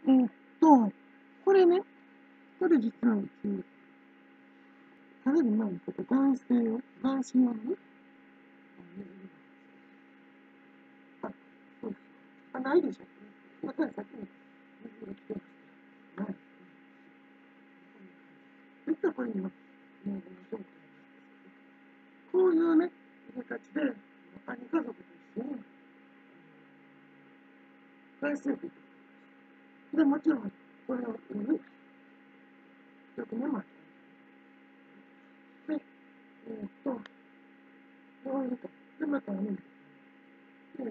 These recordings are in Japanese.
えーっと、これね、これ実はうち、かなり前にちょっと男性用のね、あ、そうです。あ、ないでしょ。だからさっきの水が来てます。ない。実はこれ今、もう紹介なんですけど、こういうね、入れたちで、兄家族と一緒に、海水浴で、もちろん、これをね、よくね、まあ、で、こういうと、で、またね、で、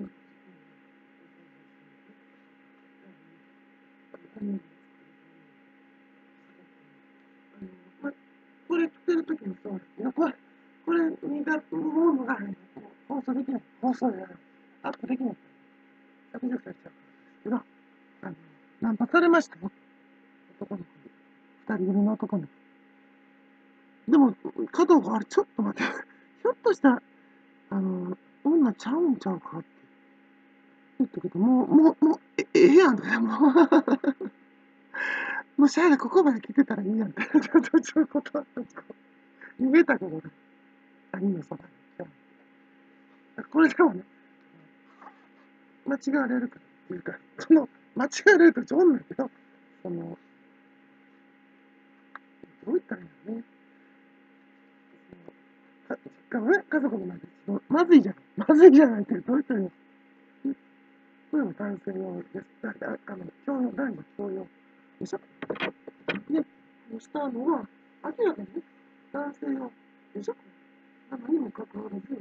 ま、これ着てるときもそうですけど、これにが、モームが放送できない。放送じゃない。アップできない。削除されちゃうんですけど、ナンパされましたよ。男の子に。二人組の男の子。でも、加藤があれ、ちょっと待って、ひょっとしたら、女ちゃうんちゃうかって言ったけど、ええやんって、もうしゃあない、ここまで来てたらいいやんって、ちょっと断ったんですよ。逃げたけどね、兄のそばに。これでもね、間違われるからっていうか、間違われると上手だけど、どう言ったらいいのね。実家のね、家族の前で、まずいじゃん。まずいじゃないって、どう言ったらいいの。これも男性用です。共用、男女共用でしょ。で、したのは、明らかにね、男性用でしょ。なのにもかかわらず、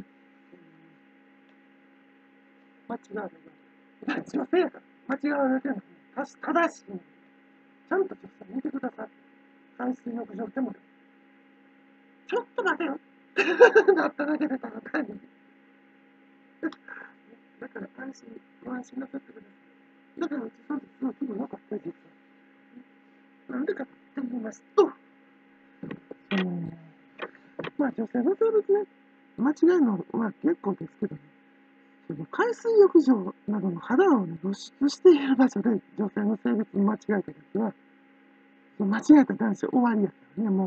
間違われる。女性やから、間違われてるのに、正しい。ちゃんと女性見てください。海水浴場でも、ちょっと待てよなっただけでたら単に。だからご安心なさってください。だからうちその時すごい気分良かった、実は。なんでかって言いますと、まあ女性の性別ね、間違いのは結構ですけどね、海水浴場などの肌をね、露出している場所で女性の性別に間違えた時は、間違えた男子終わりやからね、もう、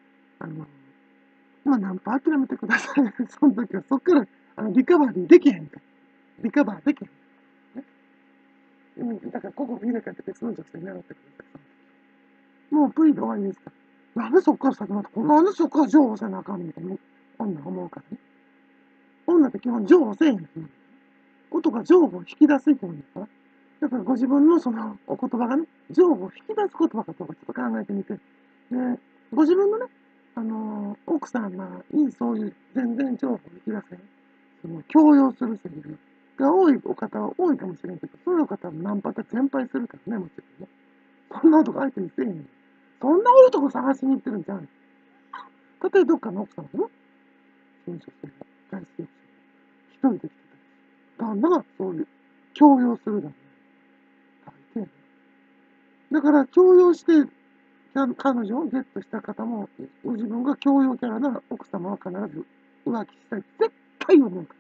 まあ、ナンパ諦めてください。その時は、そっから、リカバリーできへんから。リカバーできへん。ね、だから、ここ見なかった別の女性狙ってください。もう、プリで終わりですから。なんでそっから先まで、なんでそっから情報せなあかんみたいな、女思うからね。女って基本情報せえへん。ことが情報を引き出す人なんですから。だからご自分のそのお言葉がね、情報を引き出す言葉かどうかちょっと考えてみて、で、ご自分のね、奥様にそういう全然情報を引き出せん、強要するセリフが多いお方は多いかもしれんけど、そういう方はナンパって全敗するからね、もちろんね。そんな男相手にせえへん。そんな男探しに行ってるんじゃん。たとえどっかの奥様のそういう女性が大好き一人で来てた。旦那がそういう強要するだろう。大抵。だから強要して彼女をゲットした方も、ご自分が強要キャラなら奥様は必ず浮気したい。絶対思うから。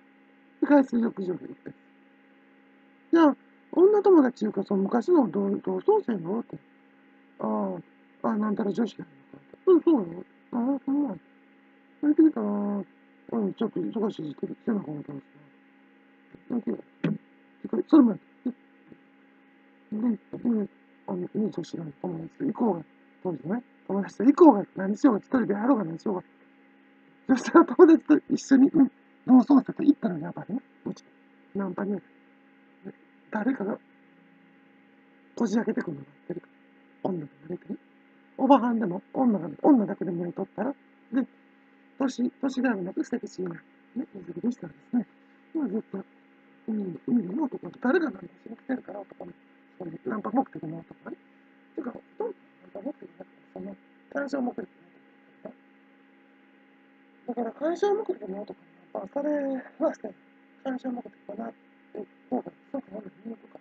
海水浴場で言って。じゃあ、女友達いうか、その昔の同窓生のって。なんたら女子やのか。そうよ。そうなん。やりてきたな。ちょっと忙しい時期してなかったんですな。やりてそれもやって。で、女子の友達と行こうが、当時ね、友達と行こうが、何しようが、一人でやろうが何しようが。そしたら友達と一緒に、同窓生と行ったらやばいね。もちろん。ナンパには、誰かがこじ開けてくるのがってるから。女が慣れてね。おばはんでも、女だけで目取ったら、で、年があるのとセクシーな、ね、水着でしたらですね、まあずっと、海の男と誰がナンパしに来てるから、男の、そういうナンパ目的の男がね。てか、ほとんどナンパ目的なくて、その、干渉目的の男だから、干渉目的の男にナンパされはして、干渉目的かなって、方が、そうかな、見とか。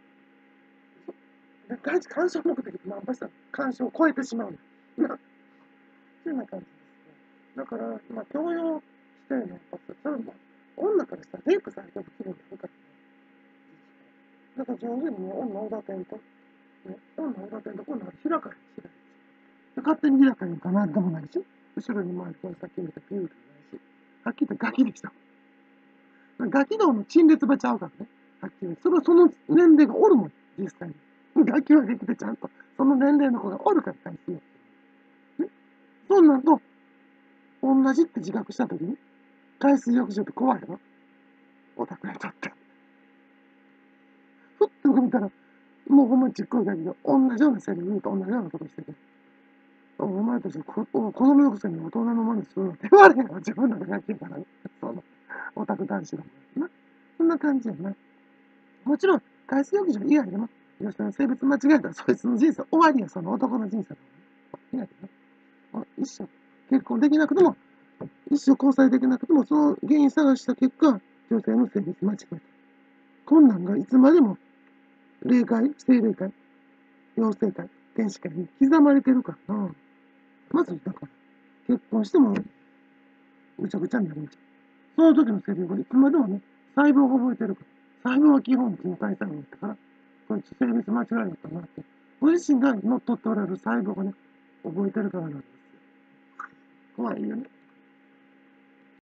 で、第一、干渉目的でナンパしたら、干渉を超えてしまうの。そんな感じですね。だから、強要してナンパする。それも、女からしたらレイプされてる気分になるからね。だから上手にね、女を抱けんと。 ね、女の裏手のところ開かへんしないし。勝手に開かへんかなんでもないし、後ろに回るとさっき見たピューでもないし、はっきり言ってガキでした。ガキ道の陳列場ちゃうからね。はっきり言って。その年齢がおるもん、実際に。ガキはできてちゃんと、その年齢の子がおるから返すよ。ね。そうなると、同じって自覚したときに、海水浴場って怖いやろ、オタクにとって。ふっと見たら、もうほんまにちっこいガキが同じようなセリフ言うと同じようなことしてて、お前たち子供のくせに大人の真似するのって言われへんわ、自分らがガキやからね。その、オタク男子が。な。そんな感じやな。もちろん、海水浴場以外でも、女性の性別間違えたら、そいつの人生終わりや、その男の人生だからね。一生結婚できなくても、一生交際できなくても、その原因探した結果、女性の性別間違えた。こんなんがいつまでも、霊界、精霊界、妖精界、天使界に刻まれてるからな。まず、だから、結婚しても、ぐちゃぐちゃになるんじゃん。その時のセリフがいつまでもね、細胞が覚えてるから。細胞は基本人体細胞だったから、こいつ性別間違いだったなって。ご自身が乗っ取っておられる細胞がね、覚えてるからなんですよ。怖いよね。